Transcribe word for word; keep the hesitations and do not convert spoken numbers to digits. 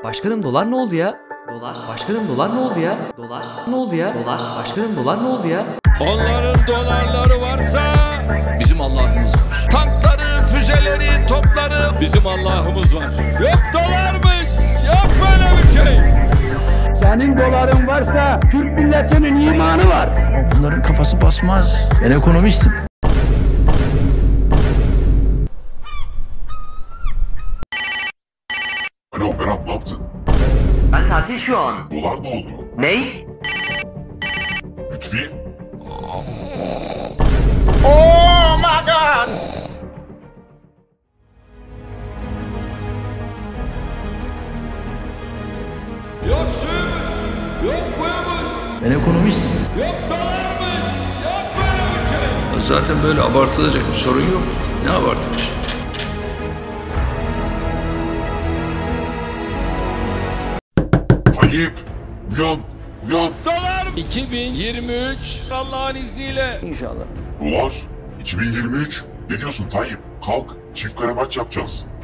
Başkanım dolar ne oldu ya? Dolar. Başkanım dolar ne oldu ya? Dolar. Ne oldu ya? Dolar. Başkanım dolar ne oldu ya? Onların dolarları varsa bizim Allah'ımız var. Tankları, füzeleri, topları bizim Allah'ımız var. Yok dolarmış, yok böyle bir şey. Senin doların varsa Türk milletinin imanı var. Bunların kafası basmaz. Ben ekonomistim. Alo Berat, ne yaptın? Ben tatil şu an. Dolar ne oldu? Ney? Lütfi? Oh my God! Yok şuymuş, yok buymuş, Ben ekonomistim. yok dolarmış, yok böyle bir şey. Zaten böyle abartılacak bir sorun yok. Ne abartmış? Tayyip! Uyan! Uyan! Dolar iki bin yirmi üç Allah'ın izniyle. İnşallah. Dolar iki bin yirmi üç. Ne diyorsun Tayyip? Kalk, çift kare maç yapacağız.